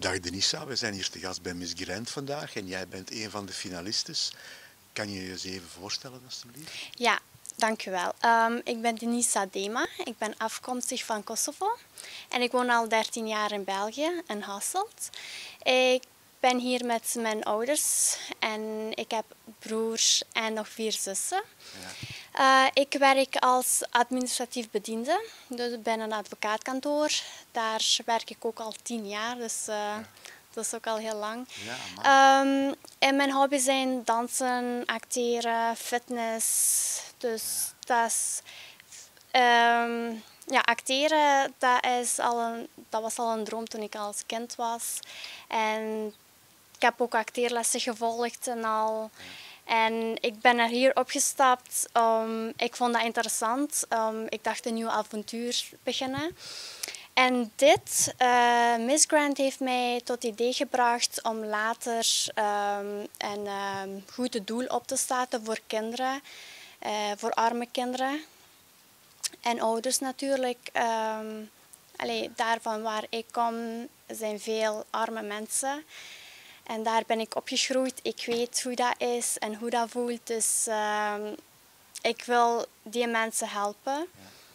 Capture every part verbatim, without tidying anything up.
Dag Denisa, we zijn hier te gast bij Miss Grand vandaag en jij bent een van de finalistes. Kan je je eens even voorstellen, alstublieft? Ja, dank u wel. Um, ik ben Denisa Dema. Ik ben afkomstig van Kosovo en ik woon al dertien jaar in België, in Hasselt. Ik ben hier met mijn ouders en ik heb broers en nog vier zussen. Ja. Uh, ik werk als administratief bediende, dus bij een advocaatkantoor. Daar werk ik ook al tien jaar, dus uh, ja. Dat is ook al heel lang. Ja, um, en mijn hobby's zijn dansen, acteren, fitness. Dus ja. dat is, um, ja, acteren, dat, is al een, dat was al een droom toen ik als kind was. En ik heb ook acteerlessen gevolgd en al. Ja. En ik ben er hier opgestapt. Um, ik vond dat interessant. Um, ik dacht een nieuw avontuur beginnen. En dit, uh, Miss Grand heeft mij tot het idee gebracht om later um, een um, goed doel op te starten voor kinderen, uh, voor arme kinderen en ouders natuurlijk. Um, allee, daarvan waar ik kom zijn veel arme mensen. En daar ben ik opgegroeid. Ik weet hoe dat is en hoe dat voelt. Dus uh, ik wil die mensen helpen.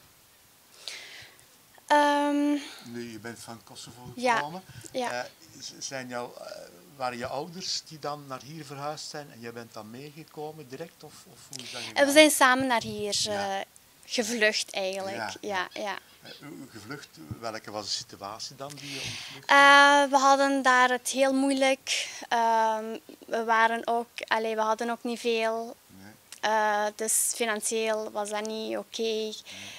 Ja. Um, nu, je bent van Kosovo gekomen. Ja, ja. Uh, zijn jou, uh, waren je ouders die dan naar hier verhuisd zijn en jij bent dan meegekomen direct? Of, of hoe is dat gegaan? We zijn samen naar hier uh, ja. gevlucht eigenlijk. Ja, ja. ja. Gevlucht, welke was de situatie dan die je ontvluchtte? Uh, we hadden daar het heel moeilijk. Uh, we, waren ook, allee, we hadden ook niet veel. Nee. Uh, dus financieel was dat niet oké. Okay. Nee.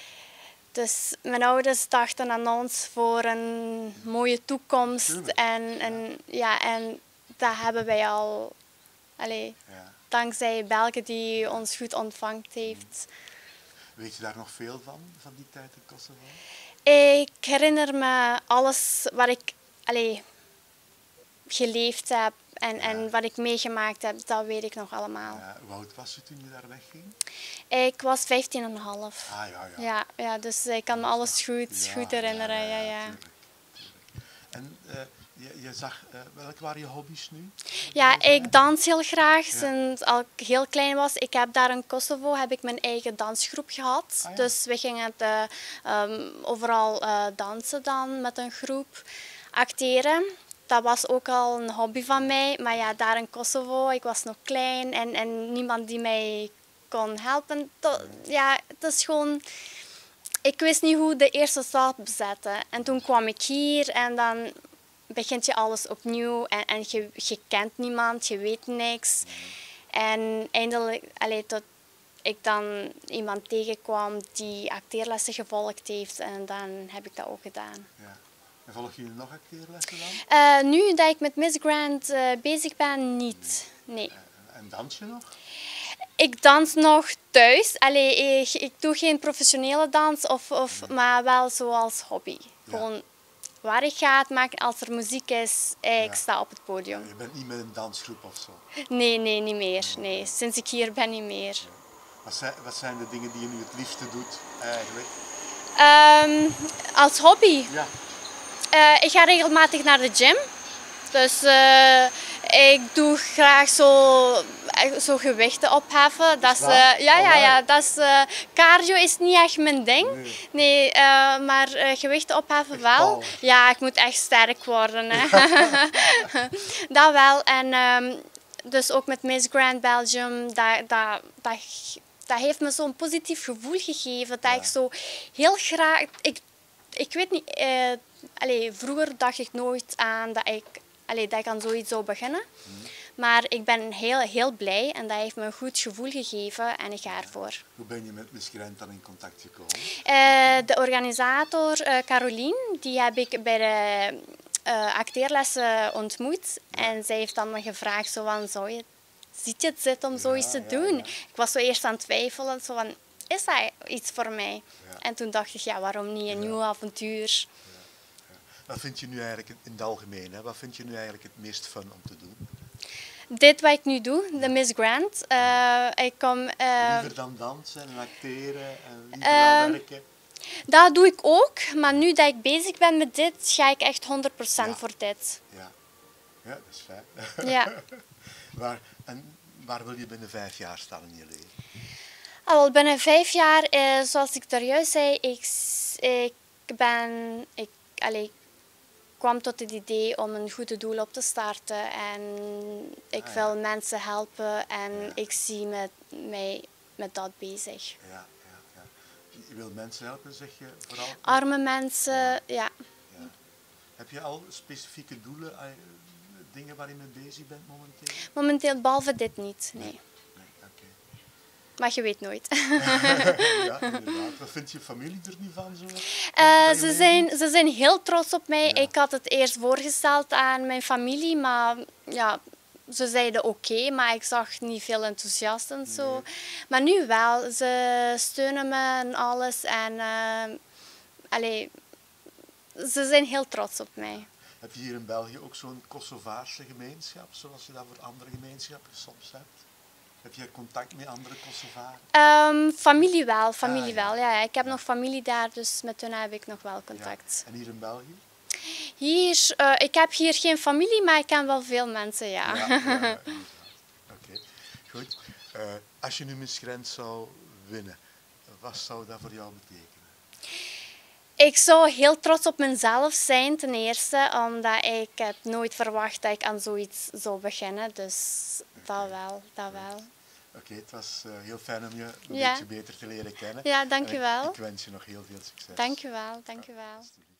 Dus mijn ouders dachten aan ons voor een mooie toekomst. En, en, ja, en dat hebben wij al, allee, ja. dankzij België die ons goed ontvangt heeft. Weet je daar nog veel van, van die tijd in Kosovo? Ik herinner me alles wat ik allee, geleefd heb en, ja. en wat ik meegemaakt heb, dat weet ik nog allemaal. Ja, hoe oud was je toen je daar wegging? Ik was vijftien en een half. Ah, ja, ja. Ja, ja, dus ik kan me alles goed, ja, goed herinneren. Ja, ja, ja. Tuurlijk, tuurlijk. En uh, je, je zag, uh, welke waren je hobby's nu? Ja, ik dans heel graag ja. sinds ik heel klein was. Ik heb daar in Kosovo heb ik mijn eigen dansgroep gehad. Ah, ja. Dus we gingen het, uh, um, overal uh, dansen dan met een groep. Acteren. Dat was ook al een hobby van mij. Maar ja, daar in Kosovo, ik was nog klein en, en niemand die mij kon helpen. Dat, ja, het is gewoon... Ik wist niet hoe de eerste stap zetten. En toen kwam ik hier en dan begint je alles opnieuw. En, en je, je kent niemand, je weet niks. En eindelijk, allee, tot ik dan iemand tegenkwam die acteerlessen gevolgd heeft. En dan heb ik dat ook gedaan. Ja. En volg je nog acteerlessen dan? Uh, nu dat ik met Miss Grand uh, bezig ben, niet. Nee. En, en dans je nog? Ik dans nog thuis. Allee, ik, ik doe geen professionele dans, of, of, nee. maar wel zoals hobby. Ja. Gewoon waar ik ga, maken als er muziek is, ik ja. sta op het podium. Ja, je bent niet met een dansgroep of zo? Nee, nee, niet meer. Nee. Sinds ik hier ben, niet meer. Ja. Wat, zijn, wat zijn de dingen die je nu het liefste doet eigenlijk? Um, als hobby? Ja. Uh, ik ga regelmatig naar de gym. Dus uh, ik doe graag zo, zo gewichten opheffen. Dat is, uh, ja, ja, ja, dat is, uh, cardio is niet echt mijn ding. Nee, nee uh, maar uh, gewichten opheffen echt wel. Power. Ja, ik moet echt sterk worden. Hè. Dat wel. En um, dus ook met Miss Grand Belgium, dat, dat, dat, dat heeft me zo'n positief gevoel gegeven. Dat ja. ik zo heel graag... Ik, ik weet niet... Uh, allee, vroeger dacht ik nooit aan dat ik... Allee, dat ik aan zoiets zou beginnen. Mm. Maar ik ben heel, heel blij en dat heeft me een goed gevoel gegeven en ik ga ervoor. Hoe ben je met Miss Grand dan in contact gekomen? Uh, de organisator uh, Caroline, die heb ik bij de uh, acteerlessen ontmoet. Ja. En zij heeft dan me gevraagd, zo van, zou je, ziet je het zitten om zoiets ja, te doen? Ja, ja. Ik was zo eerst aan het twijfelen, zo van, is dat iets voor mij? Ja. En toen dacht ik, ja, waarom niet, een ja. nieuw avontuur. Wat vind je nu eigenlijk in het algemeen? Hè? Wat vind je nu eigenlijk het meest fun om te doen? Dit wat ik nu doe, de Miss Grand. Uh, ik kom, uh, liever dan dansen en acteren en liever uh, dan werken? Dat doe ik ook, maar nu dat ik bezig ben met dit, ga ik echt honderd procent Ja. voor dit. Ja, ja dat is fijn. Ja. waar, en waar wil je binnen vijf jaar staan in je leven? Al binnen vijf jaar, eh, zoals ik daar juist zei, ik, s- ik ben, ik, allee, ik kwam tot het idee om een goede doel op te starten en ik Ah, ja. wil mensen helpen en Ja. ik zie met, mij met dat bezig. Ja, ja, ja. Je wil mensen helpen, zeg je vooral? Arme mensen, ja. Ja. Heb je al specifieke doelen, eh, dingen waar je mee bezig bent momenteel? Momenteel behalve dit niet, nee. Nee, oké. Maar je weet nooit. Ja, inderdaad. Wat vindt je familie er nu van? Zo? Eh, Dat je ze, meedoet? zijn, ze zijn heel trots op mij. Ja. Ik had het eerst voorgesteld aan mijn familie, maar ja, ze zeiden oké, maar ik zag niet veel enthousiast en zo. Nee. Maar nu wel, ze steunen me en alles. En eh, allee, ze zijn heel trots op mij. Heb je hier in België ook zo'n Kosovaarse gemeenschap, zoals je dat voor andere gemeenschappen soms hebt? Heb je contact met andere Kosovaren? Ehm, familie wel, familie Ah, ja. wel. Ja, ik heb Ja. nog familie daar, dus met hen heb ik nog wel Ja. contact. En hier in België? Hier, eh, ik heb hier geen familie, maar ik ken wel veel mensen, ja. Ja, ja, inderdaad. Oké, goed. Eh, als je nu Miss Grant zou winnen, wat zou dat voor jou betekenen? Ik zou heel trots op mezelf zijn, ten eerste, omdat ik heb nooit verwacht dat ik aan zoiets zou beginnen. Dus dat wel, dat wel. Oké, het was eh, heel fijn om je een Ja. beetje beter te leren kennen. Ja, dank En u ik- wel. Ik wens je nog heel veel succes. Dank u wel, dank u wel. Alsjeblieft.